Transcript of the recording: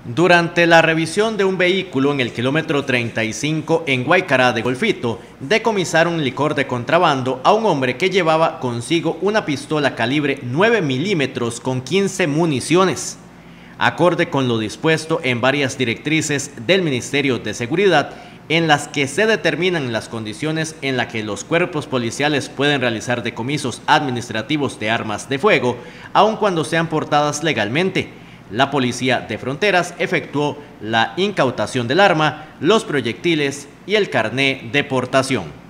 Durante la revisión de un vehículo en el kilómetro 35 en Guaycará de Golfito, decomisaron licor de contrabando a un hombre que llevaba consigo una pistola calibre 9 milímetros con 15 municiones. Acorde con lo dispuesto en varias directrices del Ministerio de Seguridad, en las que se determinan las condiciones en las que los cuerpos policiales pueden realizar decomisos administrativos de armas de fuego, aun cuando sean portadas legalmente. La Policía de Fronteras efectuó la incautación del arma, los proyectiles y el carné de portación.